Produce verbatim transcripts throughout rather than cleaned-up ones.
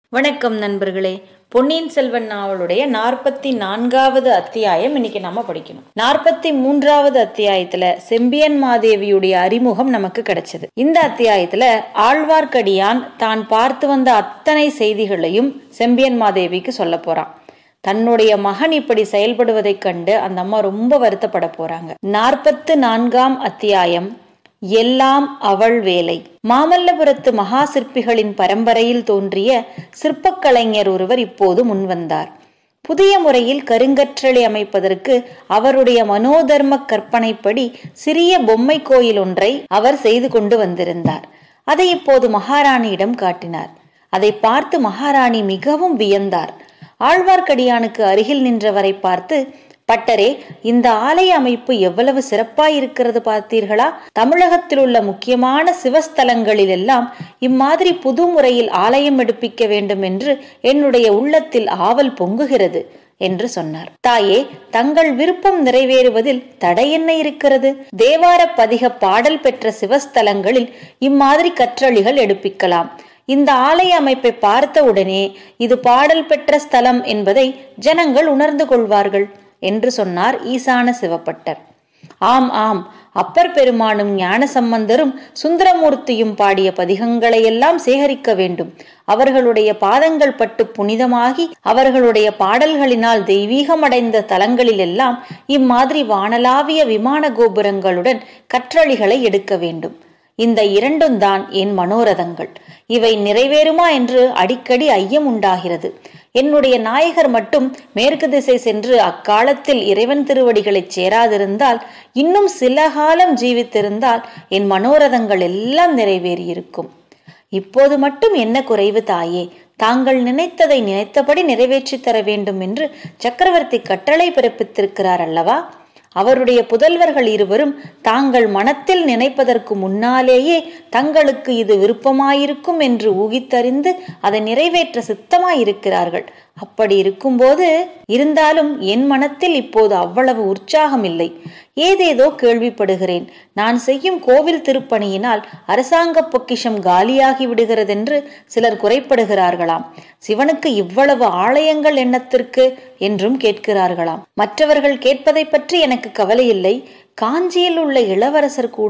வணக்கம் நண்பர்களே. பொன்னியின் செல்வன் நாவலுடைய நாற்பத்தி நான்காவது அத்தியாயம் இன்னைக்கு நம்ம படிக்கணும். நாற்பத்தி மூன்றாவது அத்தியாயத்துல செம்பியன் மாதேவியுடைய அறிமுகம் நமக்கு கிடைச்சது. இந்த அத்தியாயத்துல ஆழ்வார்க்கடியான் தான் பார்த்து வந்த அத்தனை செய்திகளையும் செம்பியன் மாதேவிக்கு சொல்ல போறான். தன்னுடைய மகன் இப்படி செயல்படுவதை கண்டு அந்த அம்மா ரொம்ப வருத்தப்பட போறாங்க. நாற்பத்து நான்காம் அத்தியாயம் எல்லாம் அவள் வேலை. மாமல்லபுரத்து மகா சிற்பிகளின் பரம்பரையில் தோன்றிய சிற்பக்கலைஞர் ஒருவர் இப்போது முன்வந்தார். புதிய முறையில் கருங்கற்றளை அமைப்பதற்கு அவருடைய மனோதர்ம கற்பனைப்படி சிறிய பொம்மை கோயில் ஒன்றை அவர் செய்து கொண்டு வந்திருந்தார். அதை இப்போது மகாராணியிடம் காட்டினார். அதை பார்த்து மகாராணி மிகவும் வியந்தார். ஆழ்வார்க்கடியானுக்கு அருகில் நின்றவரை பார்த்து, பட்டரே, இந்த ஆலய அமைப்பு எவ்வளவு சிறப்பாயிருக்கிறது பார்த்தீர்களா? தமிழகத்தில் உள்ள முக்கியமான சிவஸ்தலங்களில் எல்லாம் இம்மாதிரி புது முறையில் ஆலயம் எடுப்பிக்க வேண்டும் என்று என்னுடைய உள்ளத்தில் ஆவல் பொங்குகிறது என்று சொன்னார். தாயே, தங்கள் விருப்பம் நிறைவேறுவதில் தடை என்ன இருக்கிறது? தேவார பதிக பாடல் பெற்ற சிவஸ்தலங்களில் இம்மாதிரி கற்றளிகள் எடுப்பிக்கலாம். இந்த ஆலய அமைப்பை பார்த்த உடனே இது பாடல் பெற்ற ஸ்தலம் என்பதை ஜனங்கள் உணர்ந்து கொள்வார்கள் என்று சொன்னார் ஈசான சிவப்பட்டர். ஆம் ஆம், அப்பர் பெருமானும் ஞான சம்பந்தரும் சுந்தரமூர்த்தியும் பாடிய பதிகங்களை எல்லாம் சேகரிக்க வேண்டும். அவர்களுடைய பாதங்கள் பட்டு புனிதமாகி அவர்களுடைய பாடல்களினால் தெய்வீகம் அடைந்த தலங்களில் எல்லாம் இம்மாதிரி வானலாவிய விமான கோபுரங்களுடன் கற்றளிகளை எடுக்க வேண்டும். இந்த இரண்டும் தான் என் மனோரதங்கள். இவை நிறைவேறுமா என்று அடிக்கடி ஐயம் உண்டாகிறது. என்னுடைய நாயகர் மட்டும் மேற்கு திசை சென்று அக்காலத்தில் இறைவன் திருவடிகளை சேராதிருந்தால், இன்னும் சில காலம் ஜீவித்திருந்தால் என் மனோரதங்கள் எல்லாம் நிறைவேறியிருக்கும். இப்போது மட்டும் என்ன குறைவு தாயே? தாங்கள் நினைத்ததை நினைத்தபடி நிறைவேற்றி தர வேண்டும் என்று சக்கரவர்த்தி கட்டளை பிறப்பித்திருக்கிறார் அல்லவா? அவருடைய புதல்வர்கள் இருவரும் தாங்கள் மனத்தில் நினைப்பதற்கு முன்னாலேயே தங்களுக்கு இது விருப்பமாயிருக்கும் என்று ஊகித்தறிந்து அதை நிறைவேற்ற சித்தமாயிருக்கிறார்கள். அப்படி இருக்கும்போது இருந்தாலும் என் மனத்தில் இப்போது அவ்வளவு உற்சாகம் இல்லை. ஏதேதோ கேள்விப்படுகிறேன். நான் செய்யும் கோவில் திருப்பணியினால் அரசாங்க பொக்கிஷம் காலியாகி விடுகிறதென்று சிலர் குறைப்படுகிறார்களாம். சிவனுக்கு இவ்வளவு ஆலயங்கள் எண்ணத்திற்கு என்றும் கேட்கிறார்களாம். மற்றவர்கள் கேட்பதை பற்றி எனக்கு கவலை இல்லை. காஞ்சியில் உள்ள இளவரசர் கூட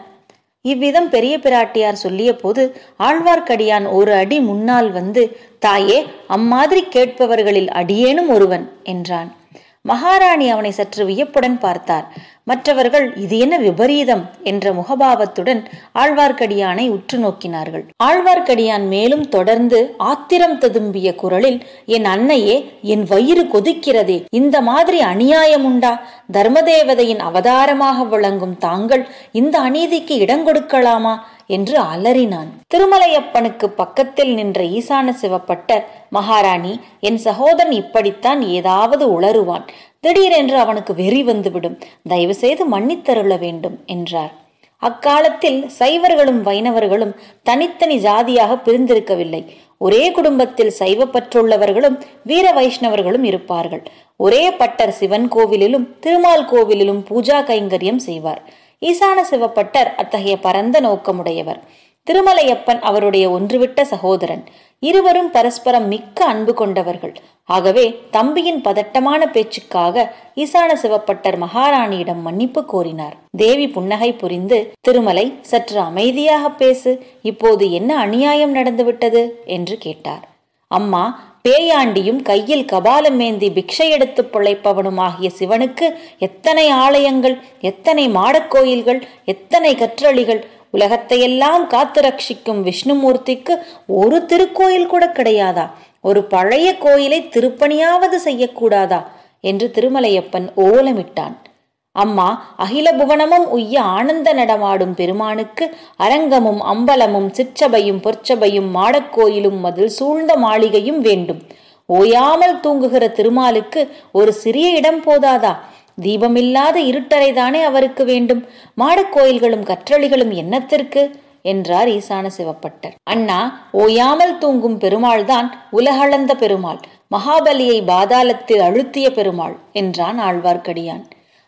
இவ்விதம் பெரிய பிராட்டியார் சொல்லிய போது ஆழ்வார்க்கடியான் ஒரு அடி முன்னால் வந்து, தாயே, அம்மாதிரி கேட்பவர்களில் அடியேனும் ஒருவன் என்றான். மகாராணி அவனை சற்று வியப்புடன் பார்த்தார். மற்றவர்கள் இது என்ன விபரீதம் என்ற முகபாவத்துடன் ஆழ்வார்க்கடியானை உற்று நோக்கினார்கள். ஆழ்வார்க்கடியான் மேலும் தொடர்ந்து ஆத்திரம் ததும்பிய குரலில், என் அன்னையே, என் வயிறு கொதிக்கிறதே, இந்த மாதிரி அநியாயம் உண்டா? தர்மதேவதையின் அவதாரமாக விளங்கும் தாங்கள் இந்த அநீதிக்கு இடங்கொடுக்கலாமா என்று அலறினான். திருமலையப்பனுக்கு பக்கத்தில் நின்ற ஈசான சிவப்பட்டர், மகாராணி, என் சகோதரன் இப்படித்தான் ஏதாவது உளறுவான். திடீரென்று அவனுக்கு வெறி வந்துவிடும். தயவு செய்து மன்னித்தருள வேண்டும் என்றார். அக்காலத்தில் சைவர்களும் வைணவர்களும் தனித்தனி ஜாதியாக பிரிந்திருக்கவில்லை. ஒரே குடும்பத்தில் சைவப்பற்றுள்ளவர்களும் வீர வைஷ்ணவர்களும் இருப்பார்கள். ஒரே பட்டர் சிவன் கோவிலிலும் திருமால் கோவிலிலும் பூஜா கைங்கரியம் செய்வார். ஈசான சிவப்பட்டர் அத்தகைய பரந்த நோக்கமுடையவர். திருமலையப்பன் அவருடைய ஒன்றுவிட்ட சகோதரன். இருவரும் பரஸ்பரம் மிக்க அன்பு கொண்டவர்கள். ஆகவே தம்பியின் பதட்டமான பேச்சுக்காக ஈசான சிவப்பட்டர் மகாராணியிடம் மன்னிப்பு கோரினார். தேவி புன்னகை புரிந்து, திருமலை, சற்று அமைதியாக பேசு. இப்போது என்ன அநியாயம் நடந்துவிட்டது என்று கேட்டார். அம்மா, பேயாண்டியும் கையில் கபாலம் ஏந்தி பிக்ஷை எடுத்து பிழைப்பவனுமாகிய சிவனுக்கு எத்தனை ஆலயங்கள், எத்தனை மாடக்கோயில்கள், எத்தனை கற்றளிகள்! உலகத்தையெல்லாம் காத்து ரட்சிக்கும் விஷ்ணுமூர்த்திக்கு ஒரு திருக்கோயில் கூட கிடையாதா? ஒரு பழைய கோயிலை திருப்பணியாவது செய்யக்கூடாதா என்று திருமலையப்பன் ஓலமிட்டான். அம்மா, அகில புவனமும் உய்ய ஆனந்த நடமாடும் பெருமானுக்கு அரங்கமும் அம்பலமும் சிற்றபையும் பொற்சபையும் மாடக்கோயிலும் மதில் சூழ்ந்த மாளிகையும் வேண்டும். ஓயாமல் தூங்குகிற திருமாலுக்கு ஒரு சிறிய இடம் போதாதா? தீபமில்லாத இருட்டறைதானே அவருக்கு வேண்டும். மாடக்கோயில்களும் கற்றளிகளும் என்னத்திற்கு என்றார் ஈசான சிவப்பட்டர். அண்ணா, ஓயாமல் தூங்கும் பெருமாள் தான் உலகளந்த பெருமாள், மகாபலியை பாதாளத்தில் அழுத்திய பெருமாள் என்றான் ஆழ்வார்க்கடியான்.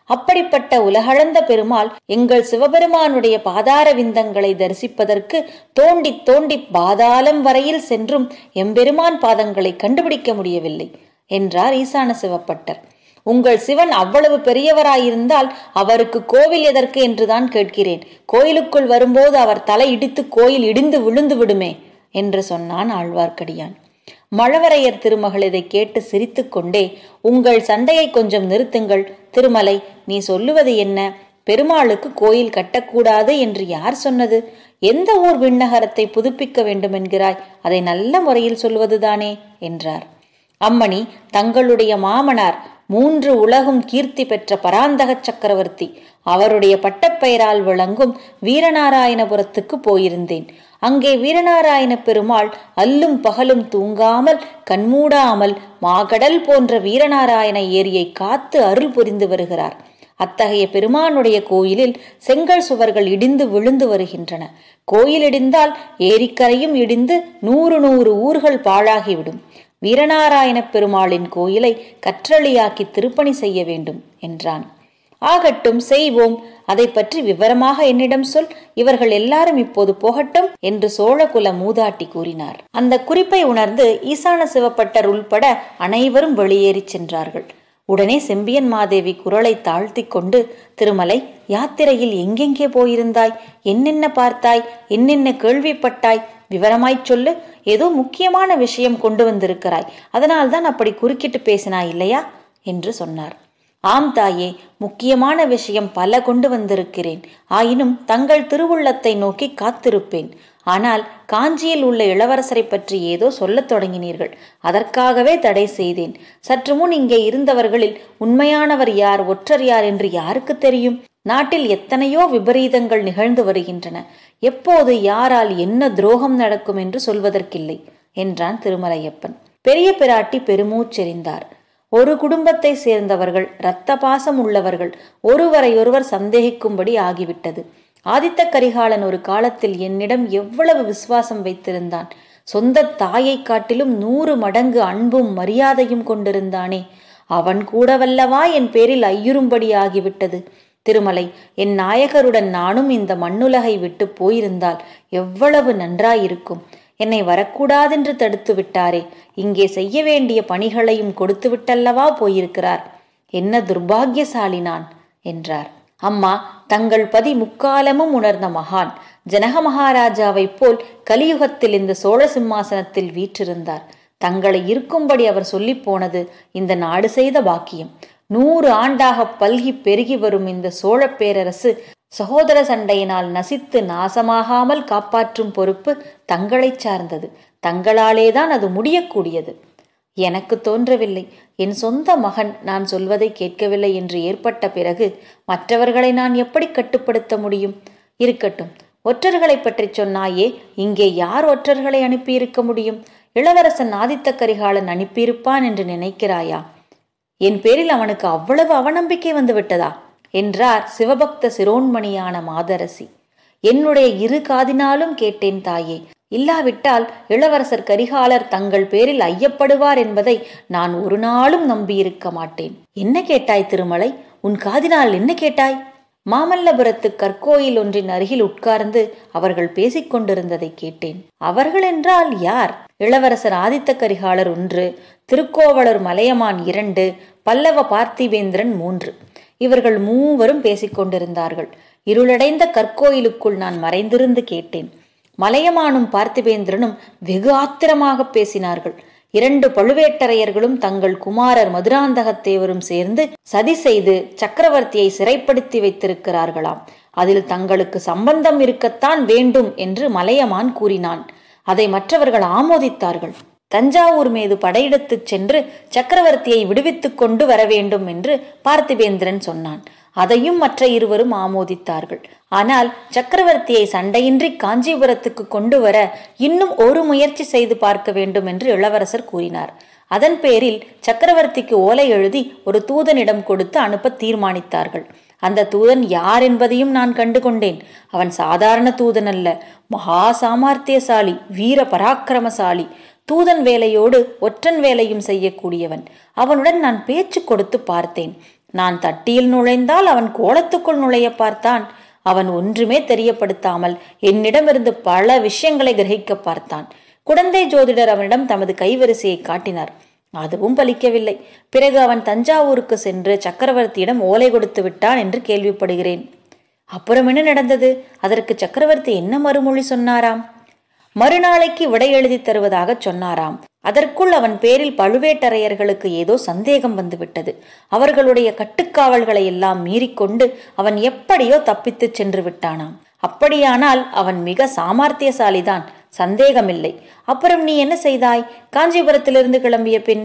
அப்படிப்பட்ட உலகளந்த பெருமாள் எங்கள் சிவபெருமானுடைய பாதார விந்தங்களை தரிசிப்பதற்கு தோண்டி தோண்டி பாதாளம் வரையில் சென்றும் எம்பெருமான் பாதங்களை கண்டுபிடிக்க முடியவில்லை என்றார் ஈசான சிவப்பட்டர். உங்கள் சிவன் அவ்வளவு பெரியவராயிருந்தால் அவருக்கு கோவில் எதற்கு என்றுதான் கேட்கிறேன். கோயிலுக்குள் வரும்போது அவர் தலை இடித்து கோயில் இடிந்து விழுந்து விடுமே என்று சொன்னான் ஆழ்வார்க்கடியான். மழவரையர் திருமகள் இதை கேட்டு சிரித்து கொண்டே, உங்கள் சண்டையை கொஞ்சம் நிறுத்துங்கள். திருமலை, நீ சொல்லுவது என்ன? பெருமாளுக்கு கோயில் கட்டக்கூடாது என்று யார் சொன்னது? எந்த ஊர் விண்ணகரத்தை புதுப்பிக்க வேண்டும் என்கிறாய்? அதை நல்ல முறையில் சொல்வதுதானே என்றார். அம்மணி, தங்களுடைய மாமனார் மூன்று உலகும் கீர்த்தி பெற்ற பராந்தக சக்கரவர்த்தி, அவருடைய பட்டப்பெயரால் விளங்கும் வீரநாராயணபுரத்துக்கு போயிருந்தேன். அங்கே வீரநாராயண பெருமாள் அல்லும் பகலும் தூங்காமல் கண்மூடாமல் மாகடல் போன்ற வீரநாராயண ஏரியை காத்து அருள் புரிந்து வருகிறார். அத்தகைய பெருமானுடைய கோயிலில் செங்கல் சுவர்கள் இடிந்து விழுந்து வருகின்றன. கோயில் இடிந்தால் ஏரிக்கரையும் இடிந்து நூறு நூறு ஊர்கள் பாழாகிவிடும். வீரநாராயண பெருமாளின் கோயிலை கற்றளியாக்கி திருப்பணி செய்ய வேண்டும் என்றான். ஆகட்டும், செய்வோம். அதை பற்றி விவரமாக என்னிடம் சொல். இவர்கள் எல்லாரும் இப்போது போகட்டும் என்று சோழகுல மூதாட்டி கூறினார். அந்த குறிப்பை உணர்ந்து ஈசான சிவப்பட்டர் உள்பட அனைவரும் வெளியேறி சென்றார்கள். உடனே செம்பியன் மாதேவி குரலை தாழ்த்தி கொண்டு, திருமலை, யாத்திரையில் எங்கெங்கே போயிருந்தாய்? என்னென்ன பார்த்தாய்? என்னென்ன கேள்விப்பட்டாய்? விவரமாய்ச் சொல்லு. ஏதோ முக்கியமான விஷயம் கொண்டு வந்திருக்கிறாய், அதனால்தான் அப்படி குறுக்கிட்டு பேசினாய் இல்லையா என்று சொன்னார். ஆம் தாயே, முக்கியமான விஷயம் பல கொண்டு வந்திருக்கிறேன். ஆயினும் தங்கள் திருவுள்ளத்தை நோக்கி காத்திருப்பேன். ஆனால் காஞ்சியில் உள்ள இளவரசரை பற்றி ஏதோ சொல்லத் தொடங்கினீர்கள். அதற்காகவே தடை செய்தேன். சற்று முன் இங்கே இருந்தவர்களில் உண்மையானவர் யார், ஒற்றர் யார் என்று யாருக்கு தெரியும்? நாட்டில் எத்தனையோ விபரீதங்கள் நிகழ்ந்து வருகின்றன. எப்போது யாரால் என்ன துரோகம் நடக்கும் என்று சொல்வதற்கில்லை என்றான் திருமலையப்பன். பெரிய பிராட்டி பெருமூச்செறிந்தார். ஒரு குடும்பத்தை சேர்ந்தவர்கள், இரத்த பாசம் உள்ளவர்கள், ஒருவரையொருவர் சந்தேகிக்கும்படி ஆகிவிட்டது. ஆதித்த கரிகாலன் ஒரு காலத்தில் என்னிடம் எவ்வளவு விசுவாசம் வைத்திருந்தான். சொந்த தாயை காட்டிலும் நூறு மடங்கு அன்பும் மரியாதையும் கொண்டிருந்தானே, அவன் கூடவல்லவா என் பேரில் ஐயுறும்படி ஆகிவிட்டது. திருமலை, என் நாயகருடன் நானும் இந்த மண்ணுலகை விட்டு போயிருந்தால் எவ்வளவு நன்றாயிருக்கும். என்னை வரக்கூடாதென்று தடுத்து விட்டாரே, இங்கே செய்ய வேண்டிய பணிகளையும் கொடுத்து விட்டல்லவா போயிருக்கிறார். என்ன துர்பாகியசாலி நான் என்றார். அம்மா, தங்கள் பதி முக்காலமும் உணர்ந்த மகான். ஜனக மகாராஜாவைப் போல் கலியுகத்தில் இந்த சோழ சிம்மாசனத்தில் வீற்றிருந்தார். தங்களை இருக்கும்படி அவர் சொல்லி போனது இந்த நாடு செய்த பாக்கியம். நூறு ஆண்டாக பல்கி பெருகி வரும் இந்த சோழ பேரரசு சகோதர சண்டையினால் நசித்து நாசமாகாமல் காப்பாற்றும் பொறுப்பு தங்களை சார்ந்தது. தங்களாலேதான் அது முடியக்கூடியது. எனக்கு தோன்றவில்லை. என் சொந்த மகன் நான் சொல்வதை கேட்கவில்லை என்று ஏற்பட்ட பிறகு மற்றவர்களை நான் எப்படி கட்டுப்படுத்த முடியும்? இருக்கட்டும், ஒற்றர்களை பற்றி சொன்னாயே, இங்கே யார் ஒற்றர்களை அனுப்பியிருக்க முடியும்? இளவரசன் ஆதித்த கரிகாலன் அனுப்பியிருப்பான் என்று நினைக்கிறாயா? என் பேரில் அவனுக்கு அவ்வளவு அவநம்பிக்கை வந்து விட்டதா என்றார் சிவபக்த சிரோன்மணியான மாதரசி. என்னுடைய இரு காதினாலும் கேட்டேன் தாயே. இல்லாவிட்டால் இளவரசர் கரிகாலர் தங்கள் பேரில் ஐயப்படுவார் என்பதை நான் ஒரு நாளும் நம்பியிருக்க மாட்டேன். என்ன கேட்டாய் திருமலை? உன் காதினால் என்ன கேட்டாய்? மாமல்லபுரத்து கற்கோயில் ஒன்றின் அருகில் உட்கார்ந்து அவர்கள் பேசிக்கொண்டிருந்ததை கேட்டேன். அவர்கள் என்றால் யார்? இளவரசர் ஆதித்த கரிகாலர் ஒன்று, திருக்கோவலூர் மலையமான் இரண்டு, பல்லவ பார்த்திபேந்திரன் மூன்று. இவர்கள் மூவரும் பேசிக்கொண்டிருந்தார்கள். இருளடைந்த கற்கோயிலுக்குள் நான் மறைந்திருந்து கேட்டேன். மலையமானும் பார்த்திபேந்திரனும் வெகு ஆத்திரமாக பேசினார்கள். இரண்டு பழுவேட்டரையர்களும் தங்கள் குமாரர் மதுராந்தகத்தேவரும் சேர்ந்து சதி செய்து சக்கரவர்த்தியை சிறைப்படுத்தி வைத்திருக்கிறார்களாம். அதில் தங்களுக்கு சம்பந்தம் இருக்கத்தான் வேண்டும் என்று மலையமான் கூறினான். அதை மற்றவர்கள் ஆமோதித்தார்கள். தஞ்சாவூர் மீது படையெடுத்துச் சென்று சக்கரவர்த்தியை விடுவித்துக் கொண்டு வர வேண்டும் என்று பார்த்திபேந்திரன் சொன்னான். அதையும் மற்ற இருவரும் ஆமோதித்தார்கள். ஆனால் சக்கரவர்த்தியை சண்டையின்றி காஞ்சிபுரத்துக்கு கொண்டு வர இன்னும் ஒரு முயற்சி செய்து பார்க்க வேண்டும் என்று இளவரசர் கூறினார். அதன் பேரில் சக்கரவர்த்திக்கு ஓலை எழுதி ஒரு தூதனிடம் கொடுத்து அனுப்ப தீர்மானித்தார்கள். அந்த தூதன் யார் என்பதையும் நான் கண்டு கொண்டேன். அவன் சாதாரண தூதன் அல்ல, மகா சாமர்த்தியசாலி, வீர பராக்கிரமசாலி. தூதன் வேலையோடு ஒற்றன் வேலையும் செய்யக்கூடியவன். அவனுடன் நான் பேச்சு கொடுத்து பார்த்தேன். நான் தட்டியில் நுழைந்தால் அவன் கோலத்துக்குள் நுழைய பார்த்தான். அவன் ஒன்றுமே தெரியப்படுத்தாமல் என்னிடமிருந்து பல விஷயங்களை கிரகிக்க பார்த்தான். குடந்தை ஜோதிடர் அவனிடம் தமது கைவரிசையை காட்டினார். அதுவும் பலிக்கவில்லை. பிறகு அவன் தஞ்சாவூருக்கு சென்று சக்கரவர்த்தியிடம் ஓலை கொடுத்து விட்டான் என்று கேள்விப்படுகிறேன். அப்புறம் என்ன நடந்தது? அதற்கு சக்கரவர்த்தி என்ன மறுமொழி சொன்னாராம்? மறுநாளைக்கு விடை எழுதி தருவதாக சொன்னாராம். அதற்குள் அவன் பேரில் பழுவேட்டரையர்களுக்கு ஏதோ சந்தேகம் வந்துவிட்டது. அவர்களுடைய கட்டுக்காவல்களை எல்லாம் மீறிக்கொண்டு அவன் எப்படியோ தப்பித்து சென்று விட்டானாம். அப்படியானால் அவன் மிக சாமர்த்தியசாலிதான், சந்தேகமில்லை. அப்புறம் நீ என்ன செய்தாய்? காஞ்சிபுரத்திலிருந்து கிளம்பிய பின்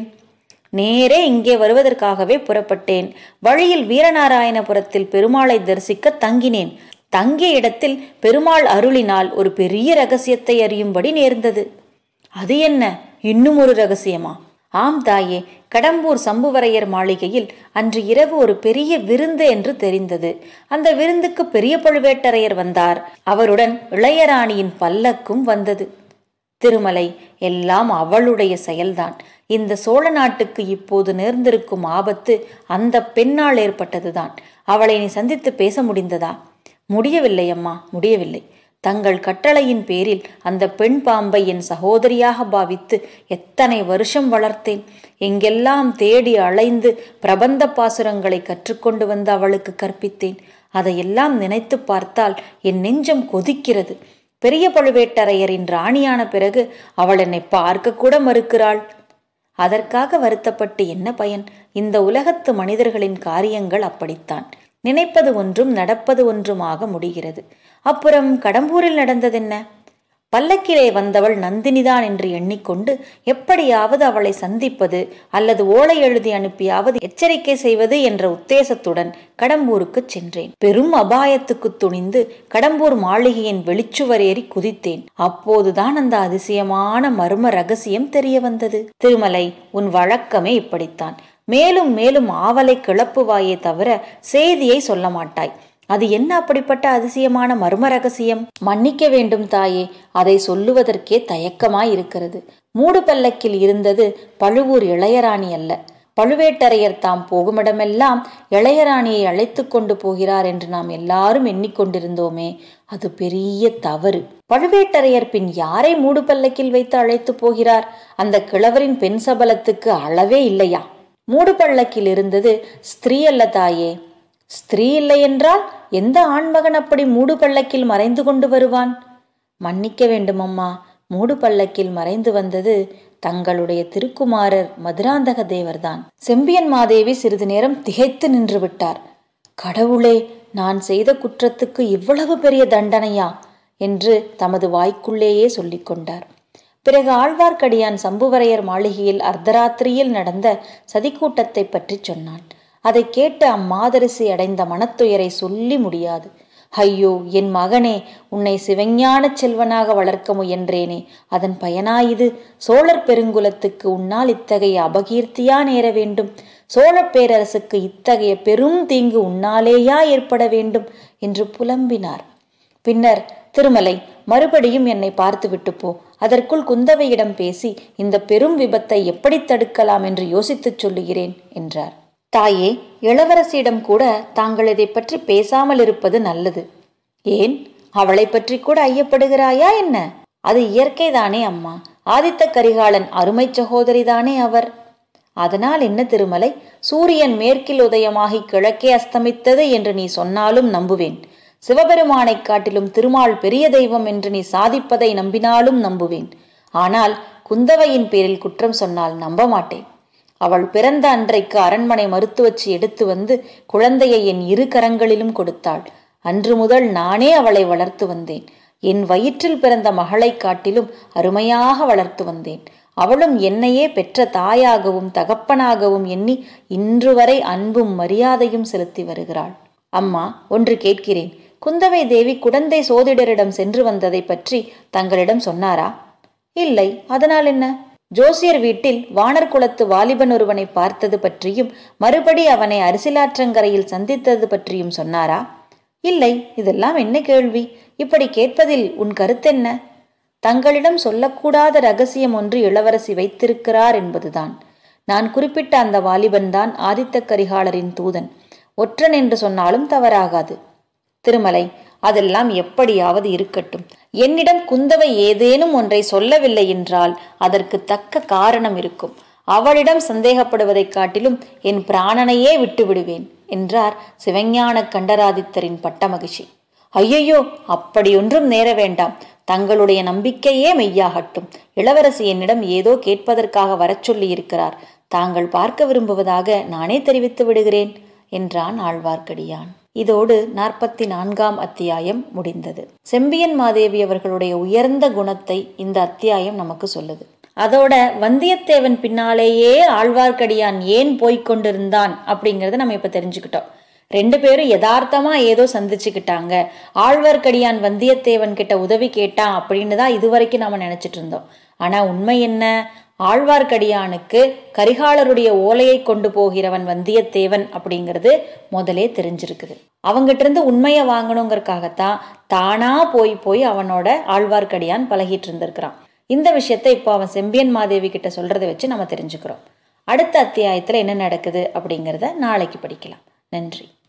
நேரே இங்கே வருவதற்காகவே புறப்பட்டேன். வழியில் வீரநாராயணபுரத்தில் பெருமாளை தரிசிக்க தங்கினேன். தங்கிய இடத்தில் பெருமாள் அருளினால் ஒரு பெரிய ரகசியத்தை அறியும்படி நேர்ந்தது. அது என்ன? இன்னும் ஒரு ரகசியமா? ஆம் தாயே, கடம்பூர் சம்புவரையர் மாளிகையில் அன்று இரவு ஒரு பெரிய விருந்து என்று தெரிந்தது. அந்த விருந்துக்கு பெரிய பழுவேட்டரையர் வந்தார். அவருடன் இளையராணியின் பல்லக்கும் வந்தது. திருமலை, எல்லாம் அவளுடைய செயல்தான். இந்த சோழ நாட்டுக்கு இப்போது நேர்ந்திருக்கும் ஆபத்து அந்த பெண்ணால் ஏற்பட்டதுதான். அவளை நீ சந்தித்து பேச முடிந்ததா? முடியவில்லை அம்மா, முடியவில்லை. தங்கள் கட்டளையின் பேரில் அந்த பெண் பாம்பை என் சகோதரியாக பாவித்து எத்தனை வருஷம் வளர்த்தேன். எங்கெல்லாம் தேடி அலைந்து பிரபந்த பாசுரங்களை கற்றுக்கொண்டு வந்து அவளுக்கு கற்பித்தேன். அதையெல்லாம் நினைத்து பார்த்தால் என் நெஞ்சம் கொதிக்கிறது. பெரிய பழுவேட்டரையரின் ராணியான பிறகு அவள் என்னை பார்க்க கூட மறுக்கிறாள். அதற்காக வருத்தப்பட்டு என்ன பயன்? இந்த உலகத்து மனிதர்களின் காரியங்கள் அப்படித்தான். நினைப்பது ஒன்றும் நடப்பது ஒன்றுமாக முடிகிறது. அப்புறம் கடம்பூரில் நடந்ததென்ன? பல்லக்கிலே வந்தவள் நந்தினிதான் என்று எண்ணிக்கொண்டு எப்படியாவது அவளை சந்திப்பது அல்லது ஓலை எழுதி அனுப்பியாவது எச்சரிக்கை செய்வது என்ற உத்தேசத்துடன் கடம்பூருக்கு சென்றேன். பெரும் அபாயத்துக்கு துணிந்து கடம்பூர் மாளிகையின் வெளிச்சுவர் ஏறி குதித்தேன். அப்போதுதான் அந்த அதிசயமான மர்ம ரகசியம் தெரிய வந்தது. திருமலை, உன் வழக்கமே இப்படித்தான். மேலும் மேலும் ஆவலை கிளப்புவாயே தவிர செய்தியை சொல்ல மாட்டாய். அது என்ன அப்படிப்பட்ட அதிசயமான மர்ம ரகசியம்? மன்னிக்க வேண்டும் தாயே, அதை சொல்லுவதற்கே தயக்கமாய் இருக்கிறது. மூடு பல்லக்கில் இருந்தது பழுவூர் இளையராணி அல்ல. பழுவேட்டரையர் தாம் போகுமிடமெல்லாம் இளையராணியை அழைத்து கொண்டு போகிறார் என்று நாம் எல்லாரும் எண்ணிக்கொண்டிருந்தோமே, அது பெரிய தவறு. பழுவேட்டரையர் பின் யாரை மூடு பல்லக்கில் வைத்து அழைத்து போகிறார்? அந்த கிழவரின் பெண் சபலத்துக்கு அளவே இல்லையா? மூடு பல்லக்கில் இருந்தது ஸ்திரீ அல்ல தாயே. ஸ்திரீ இல்லை என்றால் எந்த ஆண்மகன் அப்படி மூடு பல்லக்கில் மறைந்து கொண்டு வருவான்? மன்னிக்க வேண்டும் அம்மா, மூடு பல்லக்கில் மறைந்து வந்தது தங்களுடைய திருக்குமாரர் மதுராந்தக தேவர்தான். செம்பியன் மாதேவி சிறிது நேரம் திகைத்து நின்று விட்டார். கடவுளே, நான் செய்த குற்றத்துக்கு இவ்வளவு பெரிய தண்டனையா என்று தமது வாய்க்குள்ளேயே சொல்லிக் கொண்டார். பிறகு ஆழ்வார்க்கடியான் சம்புவரையர் மாளிகையில் அர்த்தராத்திரியில் நடந்த சதிக்கூட்டத்தை பற்றி சொன்னான். அதை கேட்டு அம்மாதரிசி அடைந்த மனத்துயரை சொல்லி முடியாது. ஐயோ, என் மகனே, உன்னை சிவஞான செல்வனாக வளர்க்க முயன்றேனே, அதன் பயனாயுது? சோழர் பெருங்குலத்துக்கு உன்னால் இத்தகைய அபகீர்த்தியா நேர வேண்டும்? சோழ பேரரசுக்கு இத்தகைய பெரும் தீங்கு உன்னாலேயா ஏற்பட வேண்டும் என்று புலம்பினார். பின்னர், திருமலை, மறுபடியும் என்னை பார்த்து விட்டு போ. அதற்குள் குந்தவையிடம் பேசி இந்த பெரும் விபத்தை எப்படி தடுக்கலாம் என்று யோசித்துச் சொல்லுகிறேன் என்றார். தாயே, இளவரசியிடம் கூட தாங்கள் இதை பற்றி பேசாமல் இருப்பது நல்லது. ஏன், அவளை பற்றி கூட ஐயப்படுகிறாயா என்ன? அது இயற்கைதானே அம்மா. ஆதித்த கரிகாலன் அருமை சகோதரிதானே அவர். அதனால் என்ன திருமலை? சூரியன் மேற்கில் உதயமாகி கிழக்கே அஸ்தமித்தது என்று நீ சொன்னாலும் நம்புவேன். சிவபெருமானை காட்டிலும் திருமால் பெரிய தெய்வம் என்று நீ சாதிப்பதை நம்பினாலும் நம்புவேன். ஆனால் குந்தவையின் பேரில் குற்றம் சொன்னால் நம்ப மாட்டேன். அவள் பிறந்த அன்றைக்கு அரண்மனை மருத்துவச்சி எடுத்து வந்து குழந்தையை என் இரு கரங்களிலும் கொடுத்தாள். அன்று முதல் நானே அவளை வளர்த்து வந்தேன். என் வயிற்றில் பிறந்த மகளை காட்டிலும் அருமையாக வளர்த்து வந்தேன். அவளும் என்னையே பெற்ற தாயாகவும் தகப்பனாகவும் எண்ணி இன்று வரை அன்பும் மரியாதையும் செலுத்தி வருகிறாள். அம்மா, ஒன்று கேட்கிறேன். குந்தவை தேவி குடந்தை சோதிடரிடம் சென்று வந்ததை பற்றி தங்களிடம் சொன்னாரா? இல்லை. அதனால் என்ன? ஜோசியர் வீட்டில் வானர் குலத்து வாலிபன் ஒருவனை பார்த்தது பற்றியும் மறுபடி அவனை அரசிலாற்றங்கரையில் சந்தித்தது பற்றியும் சொன்னாரா? இல்லை. இதெல்லாம் என்ன கேள்வி? இப்படி கேட்பதில் உன் கருத்தென்ன? தங்களிடம் சொல்லக்கூடாத ரகசியம் ஒன்று இளவரசி வைத்திருக்கிறார் என்பதுதான். நான் குறிப்பிட்ட அந்த வாலிபன்தான் ஆதித்த கரிகாலரின் தூதன். ஒற்றன் என்று சொன்னாலும் தவறாகாது. திருமலை, அதெல்லாம் எப்படியாவது இருக்கட்டும். என்னிடம் குந்தவை ஏதேனும் ஒன்றை சொல்லவில்லை என்றால் அதற்கு தக்க காரணம் இருக்கும். அவளிடம் சந்தேகப்படுவதைக் காட்டிலும் என் பிராணனையே விட்டு விடுவேன் என்றார் சிவஞான கண்டராதித்தரின் பட்டமகிழ்ச்சி. ஐயையோ, அப்படியொன்றும் நேர வேண்டாம். தங்களுடைய நம்பிக்கையே மெய்யாகட்டும். இளவரசி என்னிடம் ஏதோ கேட்பதற்காக வரச் சொல்லி இருக்கிறார். தாங்கள் பார்க்க விரும்புவதாக நானே தெரிவித்து விடுகிறேன் என்றான் ஆழ்வார்க்கடியான். இதோடு நாற்பத்தி நான்காம் அத்தியாயம் முடிந்தது. செம்பியன் மாதேவி அவர்களுடைய உயர்ந்த குணத்தை இந்த அத்தியாயம் நமக்கு சொல்லுது. அதோட வந்தியத்தேவன் பின்னாலேயே ஆழ்வார்க்கடியான் ஏன் போய்கொண்டிருந்தான் அப்படிங்கறத நம்ம இப்ப தெரிஞ்சுக்கிட்டோம். ரெண்டு பேரும் யதார்த்தமா ஏதோ சந்திச்சுக்கிட்டாங்க. ஆழ்வார்க்கடியான் வந்தியத்தேவன் கிட்ட உதவி கேட்டான் அப்படின்னு தான் இதுவரைக்கும் நாம நினைச்சிட்டு இருந்தோம். ஆனா உண்மை என்ன? ஆழ்வார்க்கடியானுக்கு கரிகாலருடைய ஓலையை கொண்டு போகிறவன் வந்தியத்தேவன் அப்படிங்கிறது முதலே தெரிஞ்சிருக்குது. அவங்கிட்ட இருந்து உண்மையை வாங்கணுங்கிறதுக்காகத்தான் தானா போய் போய் அவனோட ஆழ்வார்க்கடியான் பழகிட்டு இருந்திருக்கிறான். இந்த விஷயத்த இப்போ அவன் செம்பியன் மாதேவி கிட்ட சொல்றதை வச்சு நம்ம தெரிஞ்சுக்கிறோம். அடுத்த அத்தியாயத்துல என்ன நடக்குது அப்படிங்கிறத நாளைக்கு படிக்கலாம். நன்றி.